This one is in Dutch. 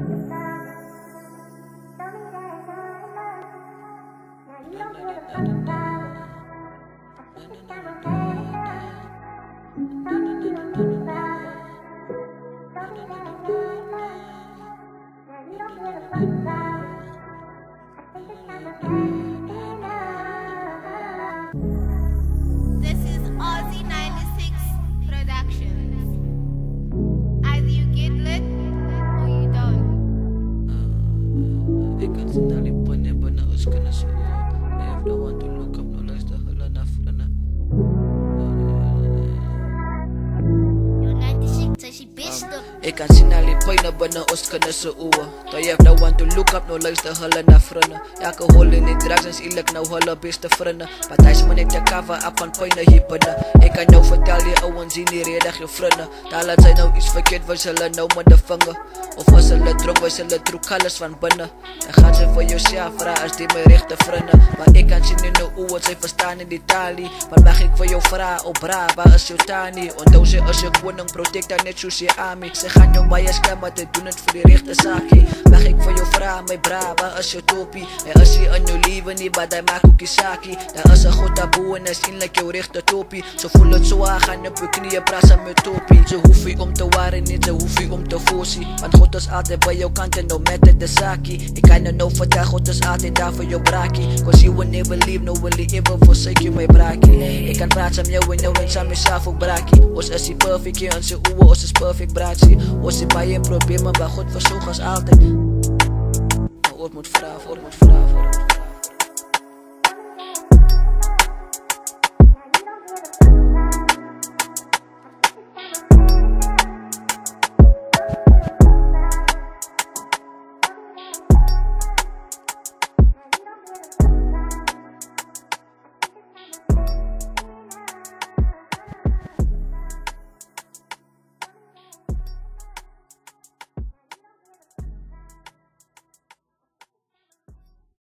This is Aussie 96 Productions. Either you get lit or you don't. Ik kan ze naar die pannen bijna als kunnen zo. I have no one to look up, no luister, hulle na vrienden. Yo, 96 is je beste. Ik kan zien al die pijnen bijna ons kunnen zo oeën. They have no one to look up, no luister, hulle na vrienden. Elke hol in die drugs is eerlijk nou hulle beste vrienden. Maar hij is maar net te cover up van pijnen hier binnen. Ik kan jou vertel, die ouwens zien die redig je vrienden. Daar laat zij nou iets verkeerd, wij zullen nou met de vinger. Of als hulle dronk, wij zullen troek alles van binnen. Dan gaat ze voor jou vragen als die mijn rechte vrienden. Maar ik kan zien in de oeën, zij verstaan in die talie. Maar mag ik voor jou vragen, oh bra, waar is jou tani? Onthou ze als je koning, protect haar net zoals je ami. Ze gaan jou bij je scam, maar ze doen het voor die rechte zaakje. Mag ik voor jou vragen, mijn bra, waar is jou topie? En als je in jou leven niet, maar hij maakt ook je zaakje. Dan is een goed taboe en is inlijk jou rechte topie. Ze voelen het zo aan, gaan op je knieën, praten met topie. Ze hoef je om te waren, niet ze hoef je om te voorzien. Want God is altijd bij jouw kant en no matter de zaakje. Ik kan je nou vertellen, God is altijd daar voor jou braakie. Cause you will never leave, no will he ever forsake you, my braakie. Ik kan praten met jou en jou en samen mezelf ook braakie. Ons is die perfect, je en ze oe, ons is perfect braakie. Ons is bij je problemen, maar God verzoekt als altijd. Maar ooit moet vragen,